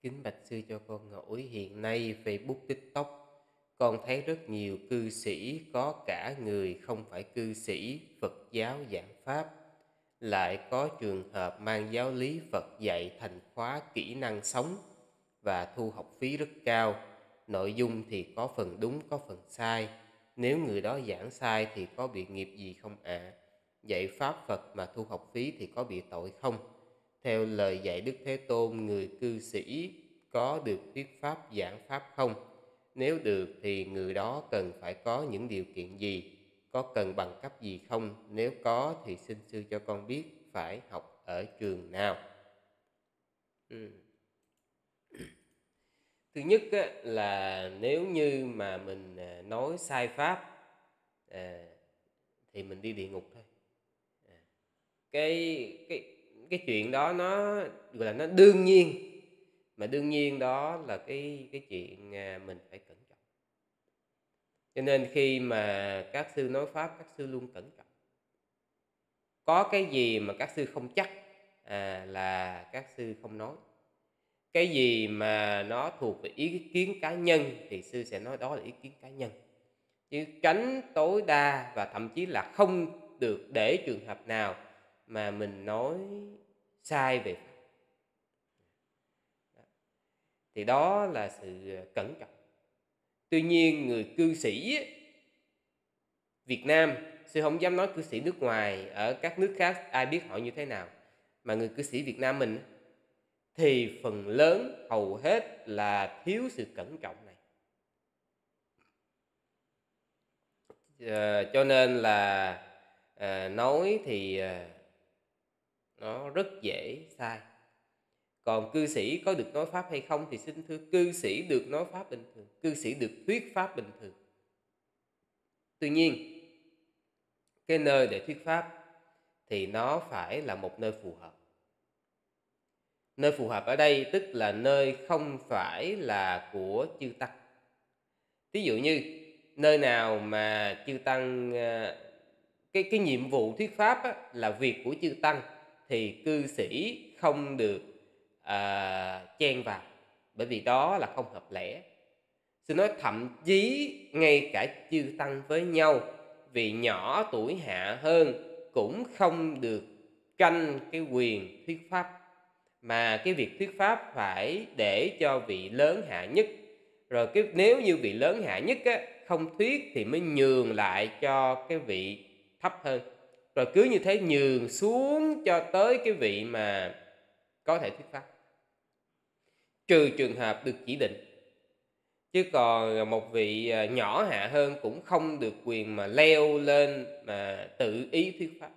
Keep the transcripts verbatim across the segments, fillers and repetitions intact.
Kính bạch sư cho con hỏi, hiện nay Facebook, TikTok con thấy rất nhiều cư sĩ, có cả người không phải cư sĩ Phật giáo giảng pháp, lại có trường hợp mang giáo lý Phật dạy thành khóa kỹ năng sống và thu học phí rất cao. Nội dung thì có phần đúng có phần sai. Nếu người đó giảng sai thì có bị nghiệp gì không ạ? À? Dạy pháp Phật mà thu học phí thì có bị tội không? Theo lời dạy Đức Thế Tôn, người cư sĩ có được thuyết pháp giảng pháp không? Nếu được thì người đó cần phải có những điều kiện gì? Có cần bằng cấp gì không? Nếu có thì xin sư cho con biết phải học ở trường nào. Ừ. Thứ nhất á, là nếu như mà mình nói sai pháp à, thì mình đi địa ngục thôi. À, cái cái cái chuyện đó nó gọi là nó đương nhiên, mà đương nhiên đó là cái cái chuyện mình phải cẩn trọng. Cho nên khi mà các sư nói pháp, các sư luôn cẩn trọng. Có cái gì mà các sư không chắc à, là các sư không nói. Cái gì mà nó thuộc về ý kiến cá nhân thì sư sẽ nói đó là ý kiến cá nhân, chứ tránh tối đa và thậm chí là không được để trường hợp nào mà mình nói sai về pháp. Thì đó là sự cẩn trọng. Tuy nhiên người cư sĩ Việt Nam, sư không dám nói cư sĩ nước ngoài, ở các nước khác ai biết họ như thế nào, mà người cư sĩ Việt Nam mình thì phần lớn hầu hết là thiếu sự cẩn trọng này. À, cho nên là à, nói thì à, nó rất dễ sai. Còn cư sĩ có được nói pháp hay không thì xin thưa, cư sĩ được nói pháp bình thường, cư sĩ được thuyết pháp bình thường. Tuy nhiên cái nơi để thuyết pháp thì nó phải là một nơi phù hợp. Nơi phù hợp ở đây tức là nơi không phải là của chư tăng. Ví dụ như nơi nào mà chư tăng, cái, cái nhiệm vụ thuyết pháp á, là việc của chư tăng thì cư sĩ không được à, chen vào, bởi vì đó là không hợp lẽ. Xin nói thậm chí ngay cả chư tăng với nhau, vì nhỏ tuổi hạ hơn, cũng không được tranh cái quyền thuyết pháp, mà cái việc thuyết pháp phải để cho vị lớn hạ nhất. Rồi cái nếu như vị lớn hạ nhất á, không thuyết thì mới nhường lại cho cái vị thấp hơn. Rồi cứ như thế nhường xuống cho tới cái vị mà có thể thuyết pháp, trừ trường hợp được chỉ định. Chứ còn một vị nhỏ hạ hơn cũng không được quyền mà leo lên mà tự ý thuyết pháp.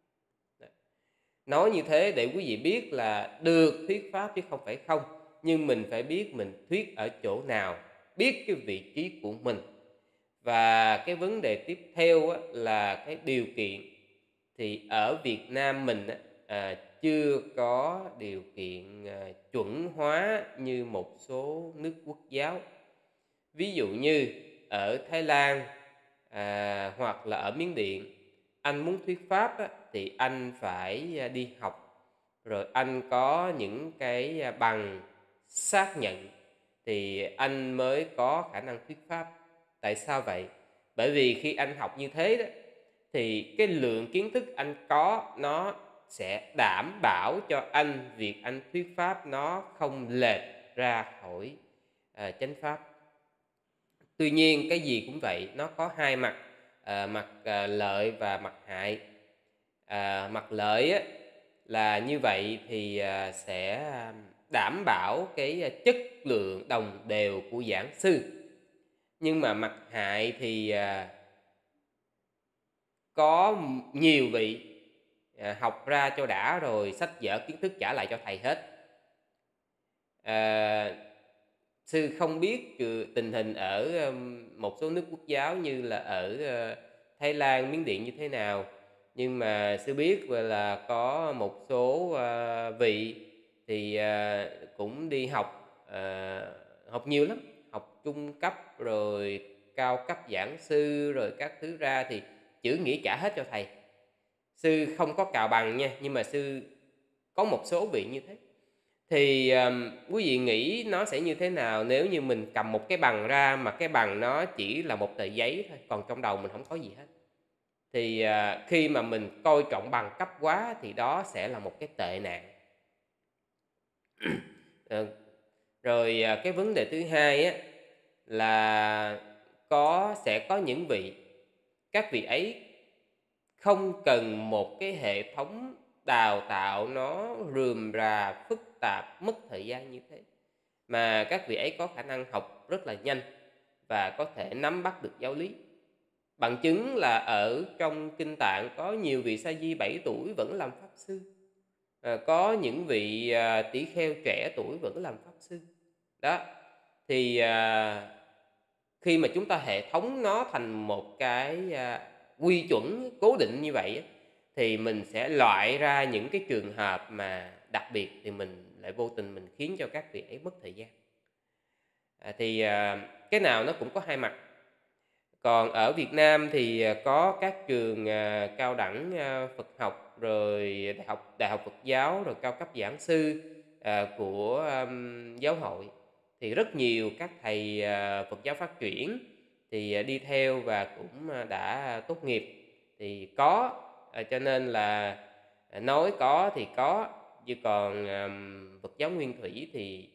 Nói như thế để quý vị biết là được thuyết pháp chứ không phải không. Nhưng mình phải biết mình thuyết ở chỗ nào, biết cái vị trí của mình. Và cái vấn đề tiếp theo á, là cái điều kiện. Thì ở Việt Nam mình á, à, chưa có điều kiện à, chuẩn hóa như một số nước quốc giáo. Ví dụ như ở Thái Lan à, hoặc là ở Miến Điện, anh muốn thuyết pháp á, thì anh phải đi học, rồi anh có những cái bằng xác nhận thì anh mới có khả năng thuyết pháp. Tại sao vậy? Bởi vì khi anh học như thế đó thì cái lượng kiến thức anh có nó sẽ đảm bảo cho anh việc anh thuyết pháp nó không lệch ra khỏi à, chánh pháp. Tuy nhiên cái gì cũng vậy, nó có hai mặt, à, mặt à, lợi và mặt hại. À, mặt lợi á, là như vậy thì à, sẽ đảm bảo cái chất lượng đồng đều của giảng sư. Nhưng mà mặt hại thì à, có nhiều vị à, học ra cho đã rồi sách vở kiến thức trả lại cho thầy hết. À, sư không biết tình hình ở một số nước quốc giáo như là ở Thái Lan, Miến Điện như thế nào, nhưng mà sư biết là có một số vị thì cũng đi học, học nhiều lắm, học trung cấp rồi cao cấp giảng sư rồi các thứ ra thì chữ nghĩa trả hết cho thầy. Sư không có cào bằng nha, nhưng mà sư có một số vị như thế. Thì, ờm, quý vị nghĩ nó sẽ như thế nào nếu như mình cầm một cái bằng ra mà cái bằng nó chỉ là một tờ giấy thôi, còn trong đầu mình hổng có gì hết? Thì, à, khi mà mình coi trọng bằng cấp quá thì đó sẽ là một cái tệ nạn. Ờ, rồi, à, cái vấn đề thứ hai á là có sẽ có những vị, các vị ấy không cần một cái hệ thống đào tạo nó rườm rà, phức tạp, mất thời gian như thế, mà các vị ấy có khả năng học rất là nhanh và có thể nắm bắt được giáo lý. Bằng chứng là ở trong Kinh Tạng có nhiều vị sa di bảy tuổi vẫn làm pháp sư, ờ, có những vị, à, tỷ kheo trẻ tuổi vẫn làm pháp sư. Đó, thì, à, khi mà chúng ta hệ thống nó thành một cái, a, quy chuẩn cố định như vậy á, thì mình sẽ loại ra những cái trường hợp mà đặc biệt thì mình lại vô tình mình khiến cho các vị ấy mất thời gian. À, thì, à, cái nào nó cũng có hai mặt. Còn ở Việt Nam thì, à, có các trường, à, cao đẳng, a, Phật học, rồi đại học đại học Phật giáo, rồi cao cấp giảng sư, à, của, ưm, giáo hội. Thì rất nhiều các thầy, à, Phật giáo phát triển thì, à, đi theo và cũng, a, đã tốt nghiệp. Thì có, à, cho nên là, à, nói có thì có, chứ còn, ờm, Phật giáo Nguyên Thủy thì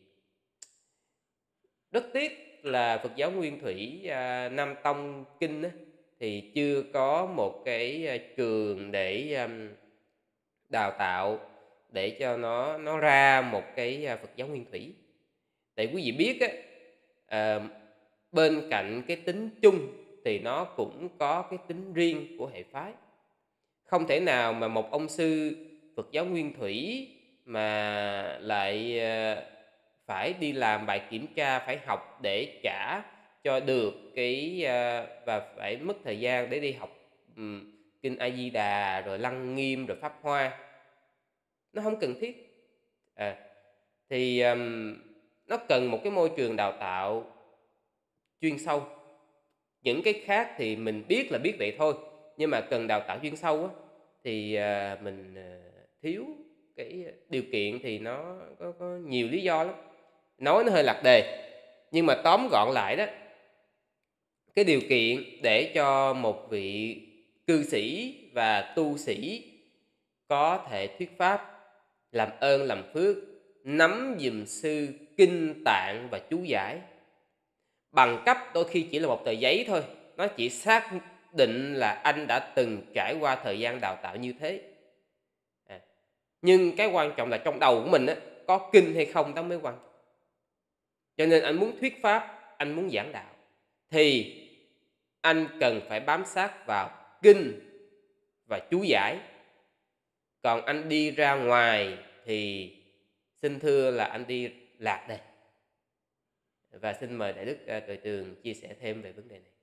rất tiếc là Phật giáo Nguyên Thủy, a, Nam Tông Kinh á, thì chưa có một cái, a, trường để, ưm, đào tạo để cho nó nó ra một cái, a, Phật giáo Nguyên Thủy. Tại quý vị biết á, ờ, bên cạnh cái tính chung thì nó cũng có cái tính riêng của hệ phái. Không thể nào mà một ông sư Phật giáo Nguyên Thủy mà lại, ờ, phải đi làm bài kiểm tra, phải học để trả cho được cái, a và phải mất thời gian để đi học, ừm, kinh A Di Đà, rồi Lăng Nghiêm, rồi Pháp Hoa. Nó hông cần thiết. À, thì, ừm, nó cần một cái môi trường đào tạo chuyên sâu. Những cái khác thì mình biết là biết vậy thôi, nhưng mà cần đào tạo chuyên sâu á, thì, à, mình, ờ, thiếu cái điều kiện thì nó có có nhiều lý do lắm. Nói nó hơi lạc đề, nhưng mà tóm gọn lại đó, cái điều kiện để cho một vị cư sĩ và tu sĩ có thể thuyết pháp, làm ơn làm phước, nắm giùm sư Kinh Tạng và chú giải. Bằng cấp đôi khi chỉ là một tờ giấy thôi, nó chỉ xác định là anh đã từng trải qua thời gian đào tạo như thế. À, nhưng cái quan trọng là trong đầu của mình á, có kinh hay không đó mới quan trọng. Cho nên anh muốn thuyết pháp, anh muốn giảng đạo, thì anh cần phải bám sát vào kinh và chú giải. Còn anh đi ra ngoài thì xin thưa là anh đi lạc đề. Và xin mời Đại Đức, a, Tuệ Tường chia sẻ thêm về vấn đề này.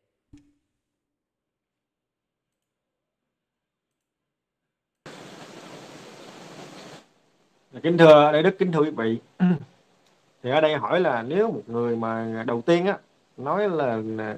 Kính thưa Đại Đức, kính thưa quý vị. Thì ở đây hỏi là nếu một người mà đầu tiên á nói là, là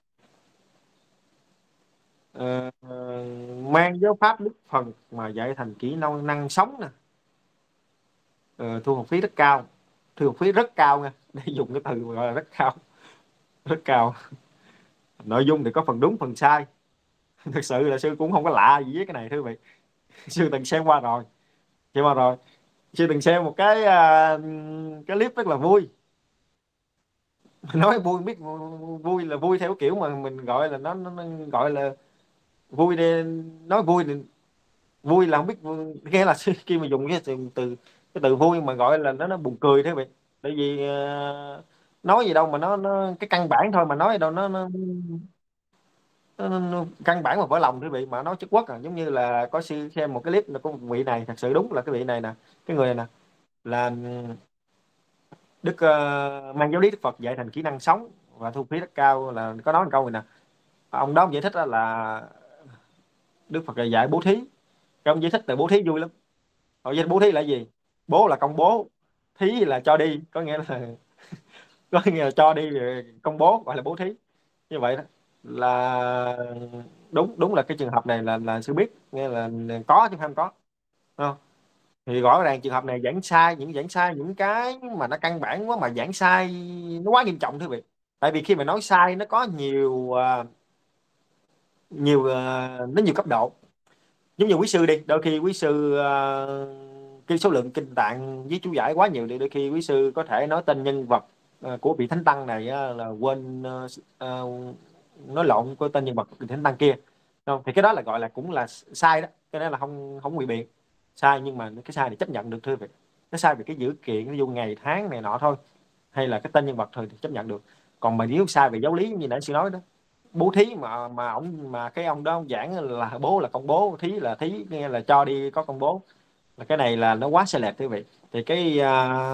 ờ, mang giáo pháp Đức Phật mà dạy thành kỹ năng năng sống nè, ờ, thu học phí rất cao, thu học phí rất cao nha, để dùng cái từ mà gọi là rất cao, rất cao. Nội dung thì có phần đúng phần sai. Thực sự là sư cũng không có lạ gì với cái này thưa quý vị. Sư từng xem qua rồi, xem qua rồi. Sư từng xem một cái uh, cái clip rất là vui. Nói vui biết vui là vui theo kiểu mà mình gọi là nó, nó, nó gọi là vui để nói vui thì vui là không biết nghe là khi mà dùng cái từ, từ cái từ vui mà gọi là nó nó buồn cười thế vậy. Tại vì uh, nói gì đâu mà nó nó cái căn bản thôi mà nói gì đâu nó nó, nó, nó, nó căn bản mà vỡ lòng thế vị mà nói chất quốc à. Giống như là có sư xem một cái clip là có một vị này, thật sự đúng là cái vị này nè, cái người này nè là Đức uh, mang giáo lý Đức Phật dạy thành kỹ năng sống và thu phí rất cao, là có nói một câu này nè. Ông đó ông giải thích là Đức Phật dạy bố thí. Cái ông giải thích là bố thí vui lắm. Họ giải thích bố thí là gì? Bố là công bố, thí là cho đi, có nghĩa là có nghĩa là cho đi công bố, gọi là bố thí. Như vậy đó là đúng đúng là cái trường hợp này là là sư biết, nghe là có chứ không có, không? Thì rõ ràng trường hợp này giảng sai, những giảng sai những cái mà nó căn bản quá, mà giảng sai nó quá nghiêm trọng thưa vị. Tại vì khi mà nói sai nó có nhiều à, nhiều à, nó nhiều cấp độ. Giống như quý sư đi, đôi khi quý sư uh, cái số lượng kinh tạng với chú giải quá nhiều thì đôi khi quý sư có thể nói tên nhân vật à, của vị thánh tăng này á, là quên à, à, nói lộn của tên nhân vật của vị thánh tăng kia. Không? Thì cái đó là gọi là cũng là sai đó, cái đó là không không bị biện sai, nhưng mà cái sai này chấp nhận được thưa vị. Nó sai về cái dữ kiện, ví dụ ngày tháng này nọ thôi, hay là cái tên nhân vật thôi thì chấp nhận được. Còn mà nếu sai về giáo lý như nãy sư nói đó, bố thí mà mà ông mà cái ông đó ông giảng là bố là công bố, thí là thí, nghe là cho đi có công bố, là cái này là nó quá sai lệch quý vị. Thì cái à,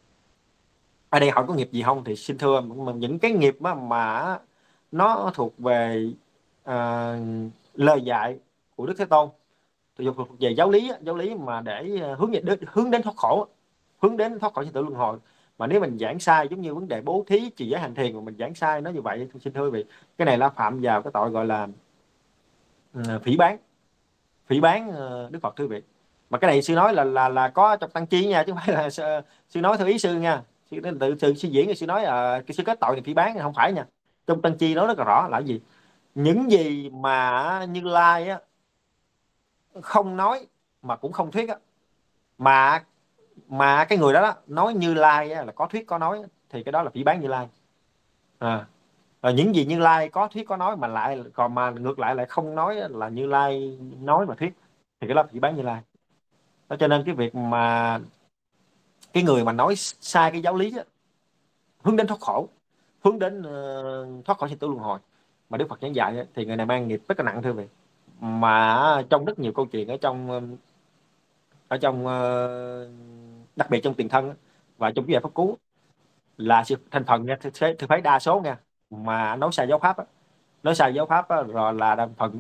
ở đây hỏi có nghiệp gì không thì xin thưa, mà những cái nghiệp mà, mà nó thuộc về à, lời dạy của Đức Thế Tôn, thì thuộc về giáo lý giáo lý mà để hướng đến hướng đến thoát khổ, hướng đến thoát khỏi sinh tử luân hồi. Mà nếu mình giảng sai giống như vấn đề bố thí trì giới hành thiền mà mình giảng sai nó như vậy, xin thưa quý vị, cái này là phạm vào cái tội gọi là ừ, phỉ báng, phỉ báng ờ, Đức Phật thưa quý vị. Mà cái này sư nói là là là có trong tăng chi nha, chứ không phải là sư, sư nói theo ý sư nha. Sư tự sư, sư diễn thì sư nói là cái sư kết tội này phỉ báng, không phải nha. Trong tăng chi nói rất là rõ là cái gì. Những gì mà Như Lai á, không nói mà cũng không thuyết á, mà mà cái người đó, đó nói Như Lai á, là có thuyết có nói, thì cái đó là phỉ báng Như Lai. À, rồi những gì Như Lai có thuyết có nói mà lại còn mà ngược lại lại không nói là Như Lai nói mà thuyết, thì cái đó là phỉ báng Như Lai. Đó, cho nên cái việc mà cái người mà nói sai cái giáo lý á, hướng đến thoát khổ, hướng đến uh, thoát khỏi sinh tử luân hồi mà Đức Phật giảng dạy á, thì người này mang nghiệp rất là nặng thưa vị. Mà trong rất nhiều câu chuyện ở trong ở trong uh, đặc biệt trong tiền thân á, và trong cái giải pháp cứu là sự thành phần nha, thì phải đa số nha, mà nói sai giáo pháp á, nói sai giáo pháp á, rồi là đa phần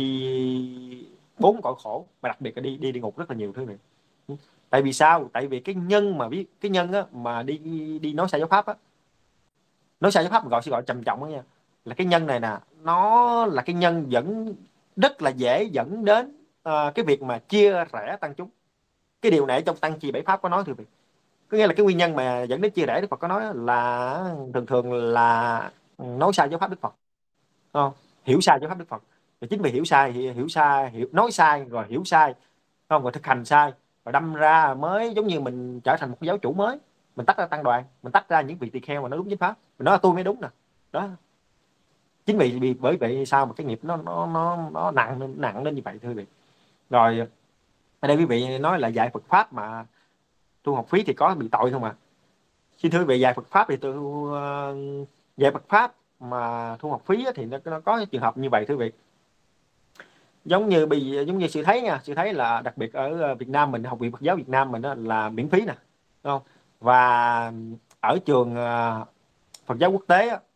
đi bốn cõi khổ, mà đặc biệt là đi đi địa ngục rất là nhiều thứ này. Tại vì sao? Tại vì cái nhân mà biết cái nhân á, mà đi đi nói sai giáo pháp á, nói sai giáo pháp gọi sẽ gọi trầm trọng đó nha, là cái nhân này nè, nó là cái nhân dẫn rất là dễ dẫn đến ờ, cái việc mà chia rẽ tăng chúng. Cái điều này trong tăng trì bảy pháp có nói thưa vị. Có nghĩa là cái nguyên nhân mà dẫn đến chia rẽ Đức Phật có nói là thường thường là nói sai giáo pháp Đức Phật, không? Hiểu sai giáo pháp Đức Phật. Và chính vì hiểu sai, hiểu sai, hiểu nói sai rồi hiểu sai, không, rồi thực hành sai, rồi đâm ra mới giống như mình trở thành một giáo chủ mới, mình tách ra tăng đoàn, mình tách ra những vị tỳ kheo mà nó đúng chính pháp, mình nói là tôi mới đúng nè. Đó, chính vì, vì bởi vậy sao mà cái nghiệp nó nó nó nó nặng lên nặng lên như vậy thưa quý vị. Rồi ở đây quý vị nói là dạy Phật pháp mà thu học phí thì có bị tội không ạ? À? Xin thưa quý vị, dạy Phật pháp thì tôi uh, dạy Phật pháp mà thu học phí thì nó, nó có trường hợp như vậy thưa quý vị. Giống như bây giống như sự thấy nha, sự thấy là đặc biệt ở Việt Nam mình, học viện Phật giáo Việt Nam mình đó, là miễn phí nè, đúng không? Và ở trường uh, Phật giáo quốc tế á,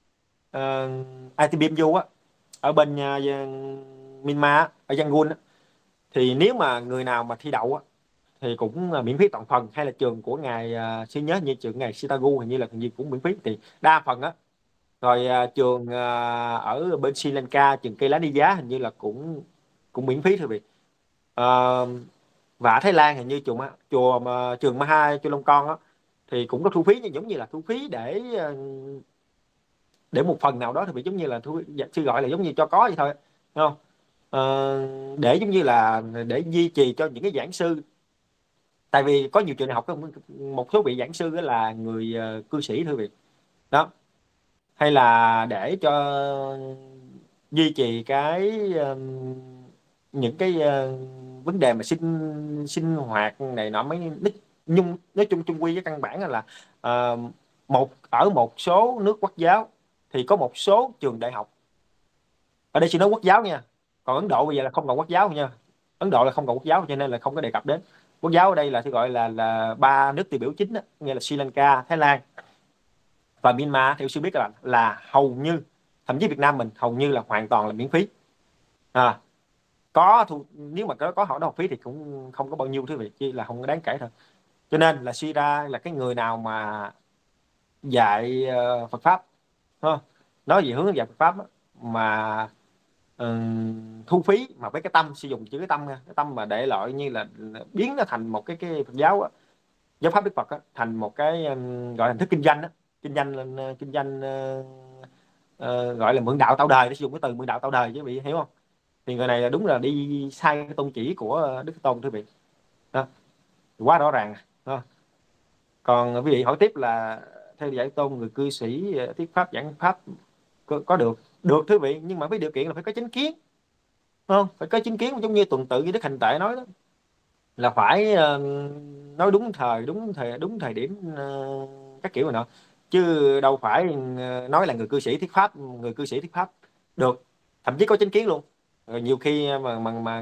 uh, i tê bê em u á, ở bên uh, Myanmar ở Yangon á, thì nếu mà người nào mà thi đậu á, thì cũng uh, miễn phí toàn phần. Hay là trường của ngài uh, sư nhớ như trường ngài Sitagu hình như là hình như cũng miễn phí, thì đa phần á. Rồi uh, trường uh, ở bên Sri Lanka, trường Cây Lá Ni Giá hình như là cũng cũng miễn phí thôi vị. Uh, và ở Thái Lan hình như chùa chùa mà trường Maha Chu Long Con á, thì cũng có thu phí, nhưng giống như là thu phí để uh, để một phần nào đó thì bị giống như là thu, sư gọi là giống như cho có vậy thôi, đúng không? Ờ, để giống như là để duy trì cho những cái giảng sư. Tại vì có nhiều trường đại học có một số vị giảng sư đó là người uh, cư sĩ thôi việc đó, hay là để cho duy trì cái um, những cái uh, vấn đề mà sinh sinh hoạt này nọ mấy nhung nói chung chung quy với căn bản là uh, một ở một số nước quốc giáo thì có một số trường đại học, ở đây chỉ nói quốc giáo nha, còn Ấn Độ bây giờ là không còn quốc giáo nha. Ấn Độ là không còn quốc giáo cho nên là không có đề cập đến quốc giáo. Ở đây là thì gọi là là ba nước tiêu biểu chính đó, nghĩa là Sri Lanka, Thái Lan và Myanmar. Theo sư biết là là hầu như, thậm chí Việt Nam mình hầu như là hoàn toàn là miễn phí. À, có thu, nếu mà có có hỏi học phí thì cũng không có bao nhiêu thứ việc, chỉ là không có đáng kể thôi. Cho nên là suy ra là cái người nào mà dạy uh, Phật pháp, ha, nói gì hướng dạy Phật pháp á, mà ờ, thu phí, mà với cái tâm, sử dụng chữ cái tâm nha, cái tâm mà để loại như là biến nó thành một cái cái Phật giáo á, giáo pháp Đức Phật á, thành một cái um, gọi là hình thức kinh doanh á, kinh doanh lên ờ, kinh doanh ờ, ờ, gọi là mượn đạo tạo đời, để sử dụng cái từ mượn đạo tạo đời chứ bị hiểu không. Thì người này là đúng là đi sai cái tôn chỉ của ờ, Đức Thế Tôn thưa vị. Đó, quá rõ ràng. Đó. Còn quý vị hỏi tiếp là theo dạy tôn người cư sĩ ờ, thuyết pháp giảng pháp có, có được được thưa vị, nhưng mà với điều kiện là phải có chánh kiến, đúng không? Phải có chính kiến, giống như tuần tự như Đức Hành Tệ nói đó, là phải ờ, nói đúng thời đúng thời đúng thời điểm ờ, các kiểu rồi nọ, chứ đâu phải ờ, nói là người cư sĩ thuyết pháp, người cư sĩ thuyết pháp được, thậm chí có chính kiến luôn. Rồi nhiều khi mà mà mà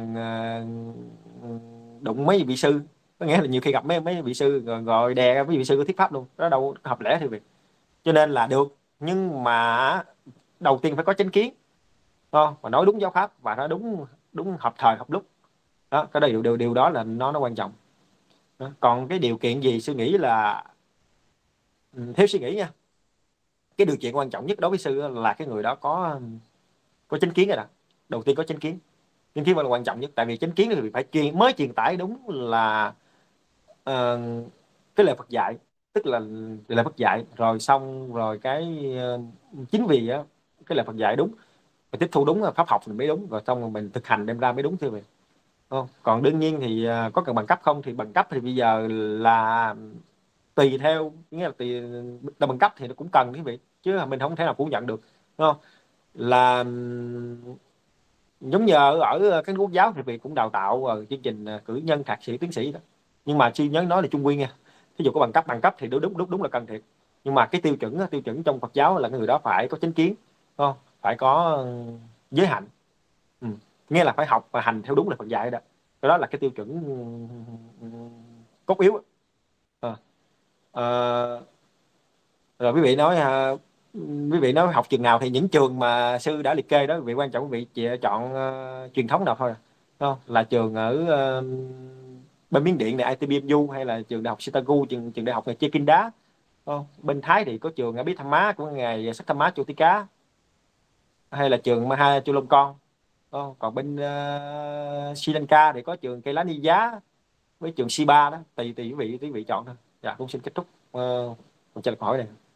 ờ, đụng mấy vị sư, có nghĩa là nhiều khi gặp mấy mấy vị sư rồi, rồi đè mấy vị sư có thuyết pháp luôn, đó đâu có hợp lẽ thì việc. Cho nên là được, nhưng mà đầu tiên phải có chánh kiến, không, và nói đúng giáo pháp và nói đúng đúng hợp thời hợp lúc. Đó, cái điều điều điều đó là nó nó quan trọng. Đó. Còn cái điều kiện gì, suy nghĩ là ừ, theo suy nghĩ nha, cái điều kiện quan trọng nhất đối với sư là cái người đó có có chánh kiến rồi đó. Đầu tiên có chánh kiến, chánh kiến là quan trọng nhất, tại vì chánh kiến thì phải truyền, mới truyền tải đúng là ờ, cái lời Phật dạy, tức là lời Phật dạy rồi xong rồi cái ờ, chính vì á, cái lời Phật dạy đúng, mình tiếp thu đúng pháp học mình mới đúng, rồi xong rồi mình thực hành đem ra mới đúng thưa mình. Không, còn đương nhiên thì ờ, có cần bằng cấp không, thì bằng cấp thì bây giờ là tùy theo, nghĩa là tùy là bằng cấp thì nó cũng cần quý vị, chứ mình không thể nào phủ nhận được, đúng không. Là giống như ở, ở các quốc giáo thì việc cũng đào tạo ở chương trình ờ, cử nhân thạc sĩ tiến sĩ đó, nhưng mà chi nhớ nói là trung quy nha. Ví dụ có bằng cấp, bằng cấp thì đúng đúng đúng đúng là cần thiệt, nhưng mà cái tiêu chuẩn tiêu chuẩn trong Phật giáo là cái người đó phải có chánh kiến, đúng không, phải có ừ, giới hạnh. Ừ. Nghĩa là phải học và hành theo đúng là Phật dạy đó, cái đó là cái tiêu chuẩn ừ, cốt yếu. Ờ. Ờ, rồi quý vị nói à, quý vị nói học trường nào thì những trường mà sư đã liệt kê đó, quý vị quan trọng quý vị chỉ chọn ờ, truyền thống nào thôi, đúng không? Là trường ở ờ, bên Miến Điện này i tê bê em u, hay là trường đại học Sitagu, trường trường đại học này Chê Kinh Đá, đúng không? Bên Thái thì có trường ở Bí Tham Má của ngài Sắc Tham Má Chu Tí Cá, hay là trường Maha Chulalongkorn, đúng không? Còn bên ờ, Sri Lanka thì có trường Keilani Giá với trường Sipa đó, tùy tùy quý vị quý vị chọn thôi. Dạ cũng xin kết thúc uh, trả lời câu hỏi này.